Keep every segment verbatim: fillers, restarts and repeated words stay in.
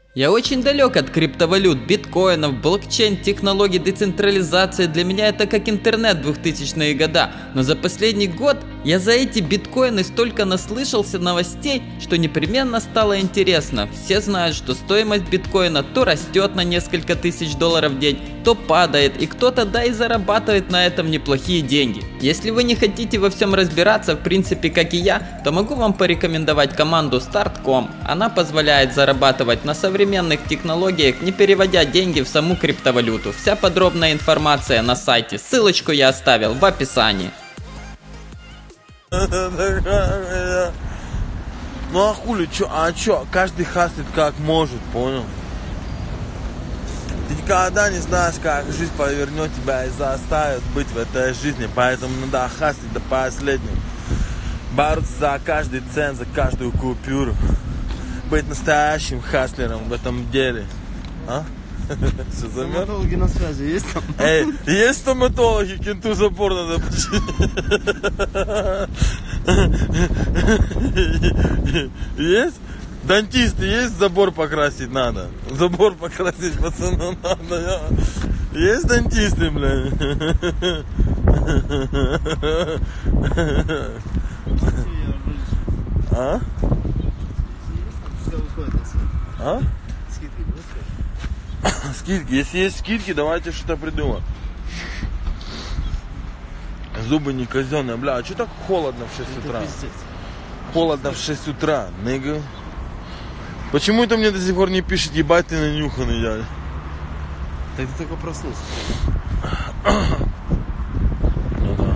Я очень далек от криптовалют, биткоинов, блокчейн, технологий децентрализации. Для меня это как интернет двухтысячные года. Но за последний год я за эти биткоины столько наслышался новостей, что непременно стало интересно. Все знают, что стоимость биткоина то растет на несколько тысяч долларов в день, то падает, и кто-то да и зарабатывает на этом неплохие деньги. Если вы не хотите во всем разбираться, в принципе как и я, то могу вам порекомендовать команду Start точка ком. Она позволяет зарабатывать на современных технологиях, не переводя деньги в саму криптовалюту. Вся подробная информация на сайте, ссылочку я оставил в описании. Ну а хули, чё, а чё, каждый хаслит как может, понял? Ты никогда не знаешь, как жизнь повернет тебя и заставит быть в этой жизни, поэтому надо хаслить до последнего. Бороться за каждый цент, за каждую купюру. Быть настоящим хаслером в этом деле. А? Стоматологи на связи есть там? Эй, есть стоматологи, кенту забор надо починить. Есть? Дантисты есть, забор покрасить надо. Забор покрасить, пацану, надо. Есть дантисты, блядь? А? А? Скидки. Если есть скидки, давайте что-то придумаем. Зубы не казенные. Бля, а что так холодно в шесть утра? Холодно в шесть утра, нига. Почему это мне до сих пор не пишет, ебать ты нанюханный, дядя? Так ты только проснулся. Ну да.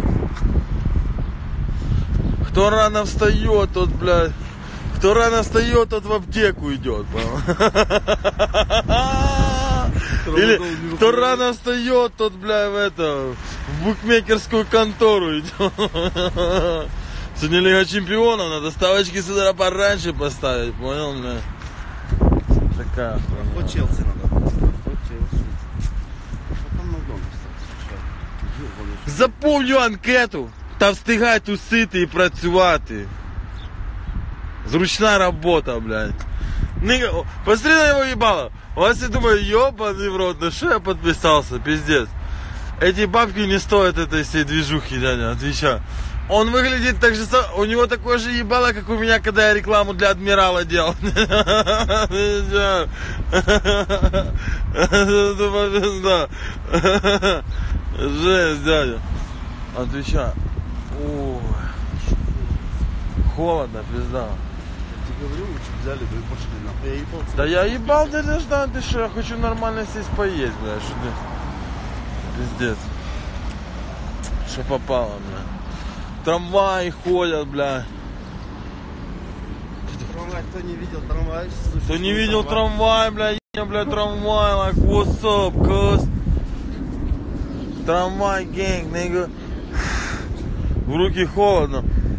Кто рано встает, тот, блядь. Кто рано встает, тот в аптеку идет, понял? Или кто рано встает, тот, бля, в это, в букмекерскую контору идет. Сегодня Лига Чемпионов, надо ставочки сюда пораньше поставить, понял, бля? Такая. По Челси надо. Заповню анкету та встигай тусити і працювати. Зручна робота, блядь. Посмотри на его ебало. У вас я думаю, ебаный в рот, на что я подписался, пиздец. Эти бабки не стоят этой всей движухи, дядя, отвечаю. Он выглядит так же, у него такое же ебало, как у меня, когда я рекламу для Адмирала делал. Жесть, дядя. Отвечаю. Ой. Холодно, пизда. Я говорю, лучше взяли, да и пошли нахуй. Я ебал. Да я ебал, ты не ждал, ты что, я хочу нормально сесть поесть, бля, что ты. Пиздец. Что попало, бля. Трамваи ходят, бля. Трамвай, кто не видел трамвай? Кто не видел трамвай, бля, я, бля, трамвай, like, what's up, cuz? Трамвай, гэнг, nigga. В руки холодно.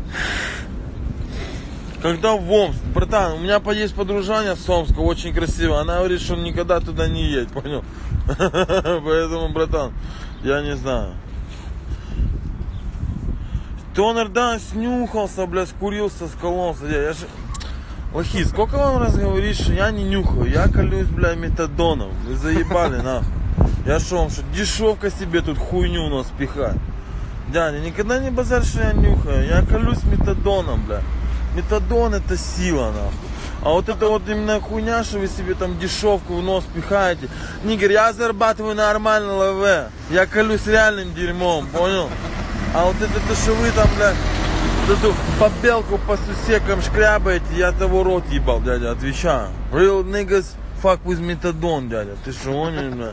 Когда в Омск, братан, у меня есть подружанья с Омска, очень красиво. Она говорит, что никогда туда не едет, понял? Поэтому, братан, я не знаю. Тонер, да, снюхался, бля, скурился, скололся. Я же... Лохи, сколько вам раз говоришь, что я не нюхаю? Я колюсь, бля, метадоном. Вы заебали, нахуй. Я шо вам, что дешевка себе тут хуйню у нас пихать? Дядя, никогда не базарь, что я нюхаю. Я колюсь метадоном, бля. Метадон это сила, нахуй. А вот это вот именно хуйня, что вы себе там дешевку в нос пихаете. Нигер, я зарабатываю нормально ЛВ. Я колюсь реальным дерьмом, понял? А вот это то, что вы там, бля, эту побелку по сусекам шкрябаете, я того рот ебал, дядя, отвечаю. Real niggas fuck with метадон, дядя. Ты что, он, бля?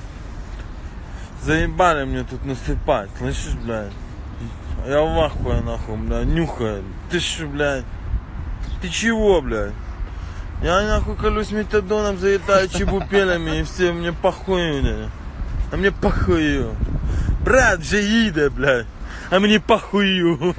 Заебали мне тут насыпать, слышишь, блядь? Я в ахуе, нахуй, блядь, нюхаю. Ты что, блядь? Ты чего, блядь? Я, нахуй, колюсь метадоном, залетаю чебупелями, и все, мне похуй, блядь. А мне похую. Брат, вже їде, блядь. А мне похую.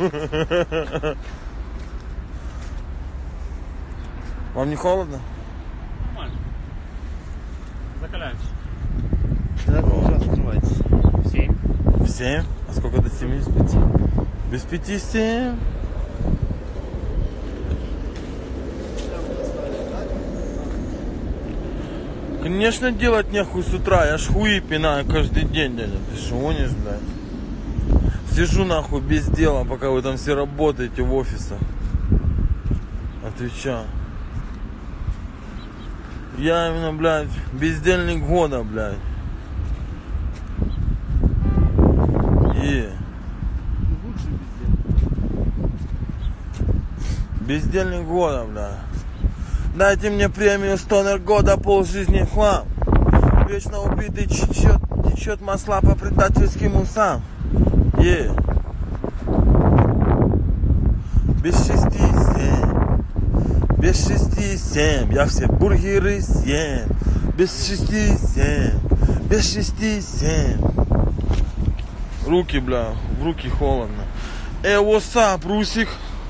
Вам не холодно? Нормально. Закаляемся. Когда вы открываетесь? В семь. В семь? А сколько до семи? Без пяти. Без пяти семь? Конечно, делать нехуй с утра. Я ж хуи пинаю каждый день, дядя. Ты что, гонишь, блядь? Сижу нахуй без дела, пока вы там все работаете в офисах. Отвечаю. Я именно, блядь, бездельник года, блядь. И... Бездельник года, блядь. Дайте мне премию стонер года, полжизни в хлам. Вечно убитый течет, течет масла по предательским усам. Е. Без шести семь. Без шести семь. Я все бургеры съем. Без шести семь. Без шести семь. Руки, бля, в руки холодно. Эй, what's up, Русик?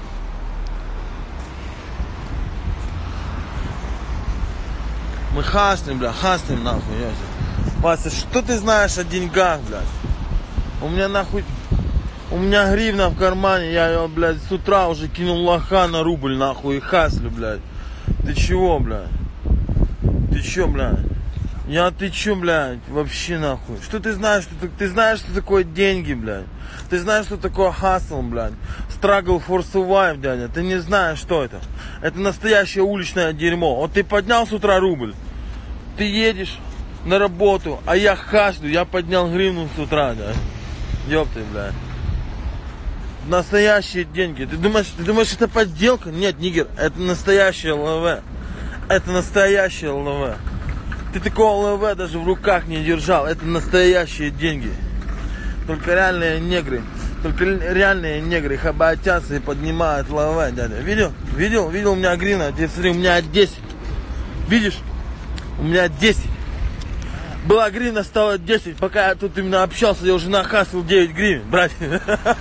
Мы хаснем, бля, хаснем нахуй, я. Вася, что ты знаешь о деньгах, блядь? У меня нахуй, у меня гривна в кармане, я ее, блядь, с утра уже кинул лоха на рубль, нахуй, и хаслю, блядь. Ты чего, блядь? Ты чё, блядь? Я, ты чё, блядь, вообще, нахуй? Что ты знаешь, что ты, ты знаешь, что такое деньги, блядь? Ты знаешь, что такое хасл, блядь? Struggle for survive, дядя. Ты не знаешь, что это. Это настоящее уличное дерьмо. Вот ты поднял с утра рубль. Ты едешь на работу, а я хаслю, я поднял гривну с утра, да. Ёпты, блядь. Настоящие деньги. Ты думаешь, ты думаешь, это подделка? Нет, нигер, это настоящее ЛВ. Это настоящее ЛВ. Ты такого ЛВ даже в руках не держал. Это настоящие деньги. Только реальные негры. Только реальные негры хоботятся и поднимают ЛВ, дядя. Видел? Видел? Видел у меня гривна? Теперь смотри, у меня десять. Видишь? У меня десять. Была гривна, стало десять. Пока я тут именно общался, я уже нахасил девять гривен, братья.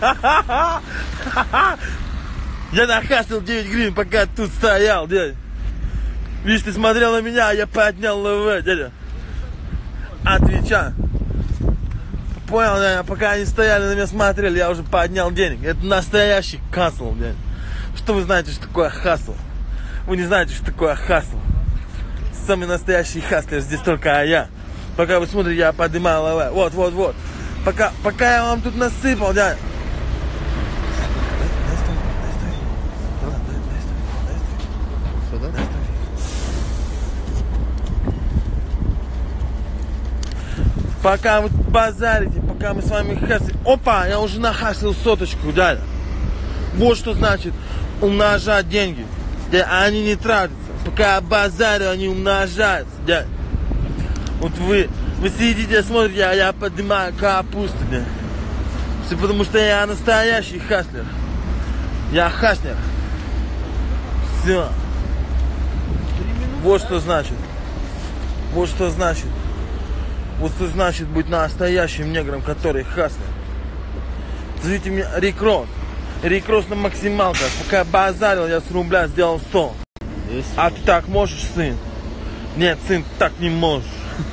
Я нахасил девять гривен, пока тут стоял, дядя. Видишь, ты смотрел на меня, а я поднял ЛВ, дядя. Отвечай. Понял, дядя, пока они стояли на меня смотрели, я уже поднял денег. Это настоящий хасл, дядя. Что вы знаете, что такое хасл? Вы не знаете, что такое хасл. Самый настоящий хаслер здесь только я. Пока вы смотрите, я поднимаю ЛВ. Вот, вот, вот. Пока, пока я вам тут насыпал, дядя. Пока вы базарите, пока мы с вами хаслим. Опа, я уже нахасил соточку, дядя. Вот что значит умножать деньги. Да, они не тратятся. Пока я базарю, они умножаются, дядя. Вот вы, вы сидите, смотрите, а я поднимаю капусту, дядя. Все потому что я настоящий хаслер. Я хаслер. Все. Вот что значит. Вот что значит. Вот что значит быть настоящим негром, который хаслер. Зовите меня Рик Росс. Рик Росс на максималках. Пока я базарил, я с рубля сделал сто. А ты так можешь, сын? Нет, сын, ты так не можешь.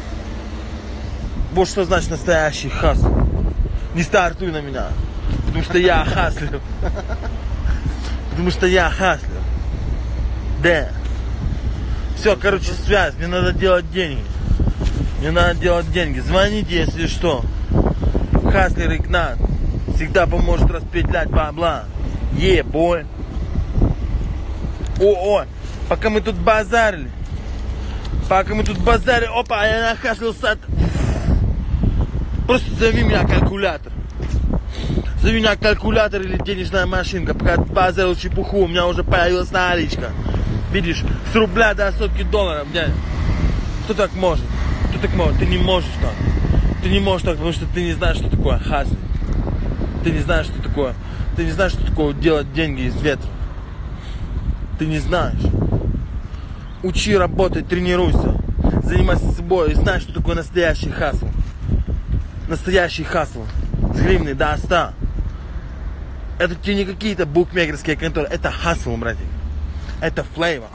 Вот что значит настоящий хасл. Не стартуй на меня. Потому что я хаслер. Потому что я хаслер. Да. Все, короче, связь. Мне надо делать деньги. Мне надо делать деньги. Звоните, если что. Хаслер Игнат всегда поможет распределять бабла. Е, бой. О, о, пока мы тут базарили. Пока мы тут базарили. Опа, я нахаслился. Просто зови меня калькулятор. Зови меня калькулятор или денежная машинка. Пока базарил чепуху, у меня уже появилась наличка. Видишь, с рубля до сотки долларов, дядя. Кто так может? Кто так может? Ты не можешь так. Ты не можешь так, потому что ты не знаешь, что такое хаслинг. Ты не знаешь, что такое. Ты не знаешь, что такое делать деньги из ветра. Ты не знаешь. Учи работать, тренируйся. Занимайся собой и знай, что такое настоящий хасл. Настоящий хасл. С гривны до ста. Это тебе не какие-то букмекерские конторы. Это хасл, братик. Это флейвор.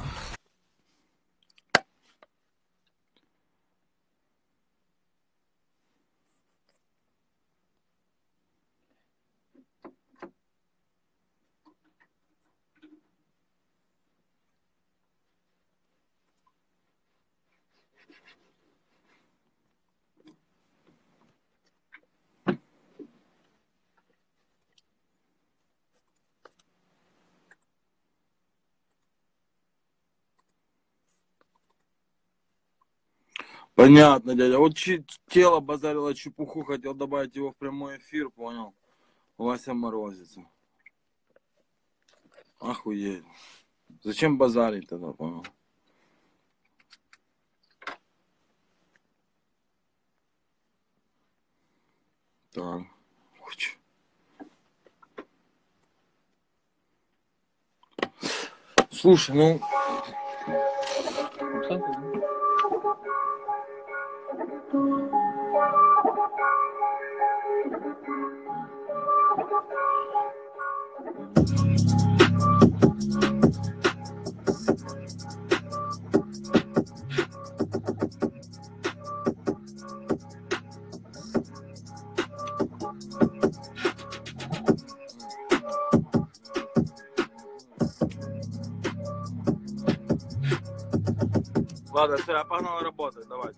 Понятно, дядя. Вот чи- тело базарило чепуху, хотел добавить его в прямой эфир, понял? Вася морозится. Охуеть. Зачем базарить тогда, понял? Так. Уч. Слушай, ну... Ладно, все, я погнал работать, давайте.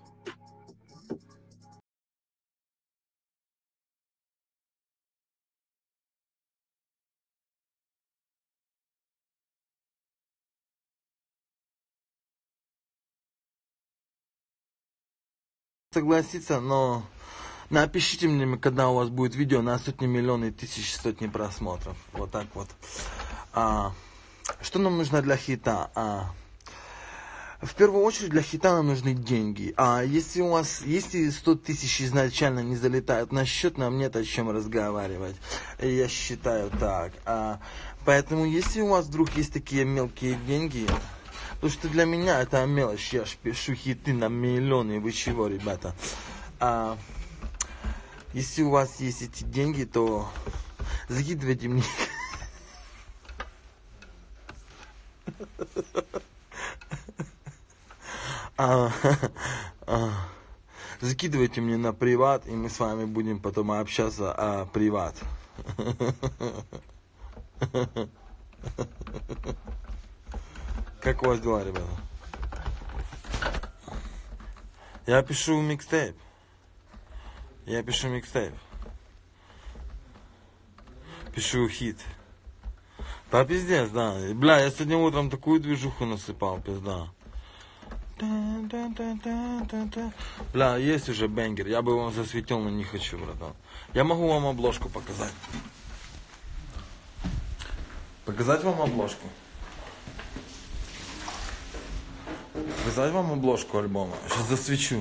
Согласиться, но напишите мне, когда у вас будет видео на сотни миллионов и тысячи сотни просмотров. Вот так вот. А, что нам нужно для хита? А, в первую очередь для хита нам нужны деньги. А если у вас, если сто тысяч изначально не залетают на счет, нам нет о чем разговаривать. Я считаю так. А, поэтому если у вас вдруг есть такие мелкие деньги, потому что для меня это мелочь, я ж пишу хиты на миллионы, вы чего, ребята? А, если у вас есть эти деньги, то закидывайте мне. А, а, закидывайте мне на приват, и мы с вами будем потом общаться о приват. Как у вас дела, ребята? Я пишу микстейп. Я пишу микстейп. Пишу хит. Да, пиздец, да. Бля, я сегодня утром такую движуху насыпал, пизда. Бля, есть уже бенгер. Я бы вам засветил, но не хочу, братан. Я могу вам обложку показать. Показать вам обложку? Показать вам обложку альбома? Сейчас засвечу.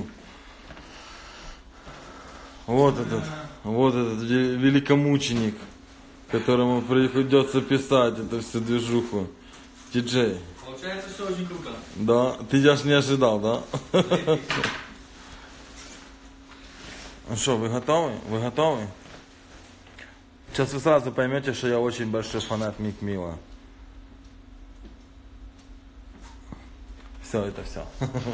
Вот этот, вот этот великомученик, которому придется писать эту всю движуху. Диджей. Получается все очень круто. Да, ты даже не ожидал, да? Ну что, вы готовы? Вы готовы? Сейчас вы сразу поймете, что я очень большой фанат Мик Мила. Все, это все.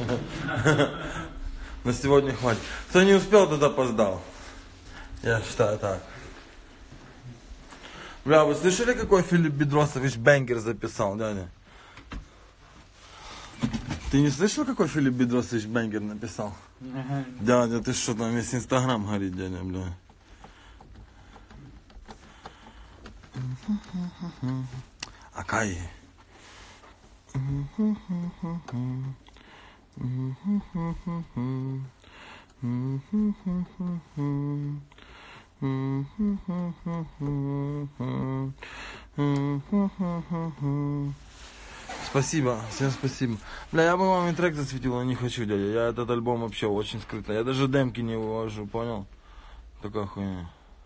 На сегодня хватит. Кто не успел, тот опоздал. Я считаю так. Бля, вы слышали, какой Филипп Бедросович бенгер записал, дядя? Ты не слышал, какой Филипп Бедросович бенгер написал? Ага. Дядя, ты что, там весь Инстаграм горит, дядя, бля. Акай. Спасибо, всем спасибо. Бля, я бы вам и трек засветил, но не хочу, дядя. Я этот альбом вообще очень скрытно. Я даже демки не вывожу, понял? Такая хуйня.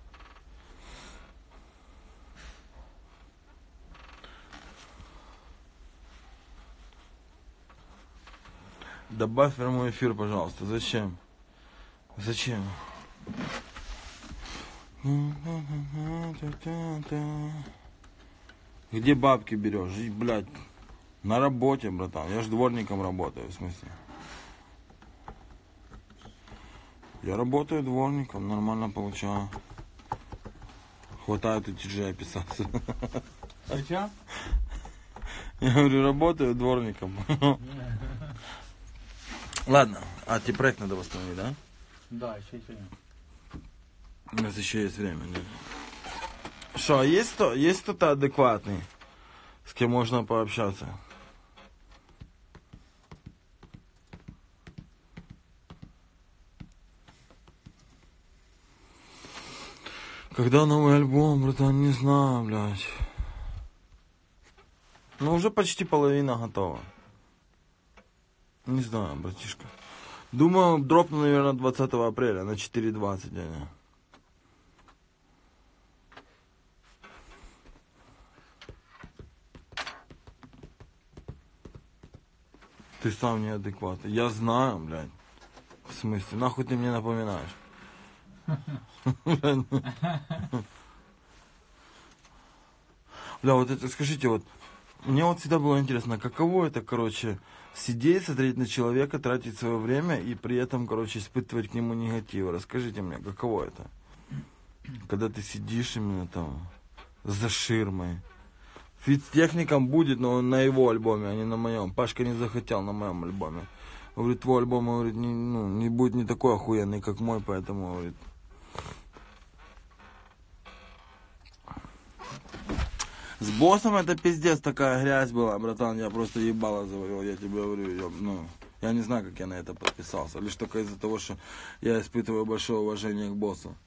Добавь прямой эфир, пожалуйста. Зачем? Зачем? Где бабки берешь? И, блядь, на работе, братан. Я ж дворником работаю, в смысле. Я работаю дворником, нормально получаю. Хватает у диджея писаться. Зачем? Я говорю, работаю дворником. Ладно, а тебе проект надо восстановить, да? Да, еще есть время. У нас еще есть время, да? Что, есть кто, есть кто-то адекватный, с кем можно пообщаться? Когда новый альбом, братан, не знаю, блядь. Ну, уже почти половина готова. Не знаю, братишка. Думаю, дропну, наверное, двадцатого апреля на четыре двадцать, дядя. Ты сам неадекватный. Я знаю, блядь. В смысле? Нахуй ты мне напоминаешь? Бля, вот это скажите, вот мне вот всегда было интересно, каково это, короче, сидеть, смотреть на человека, тратить свое время и при этом, короче, испытывать к нему негатив. Расскажите мне, каково это? Когда ты сидишь именно там за ширмой. Фит с техником будет, но на его альбоме, а не на моем. Пашка не захотел на моем альбоме. Говорит, твой альбом, говорит, не, ну, не будет не такой охуенный, как мой, поэтому, говорит. С боссом это пиздец, такая грязь была, братан, я просто ебало заварил, я тебе говорю, я, ну, я не знаю, как я на это подписался, лишь только из-за того, что я испытываю большое уважение к боссу.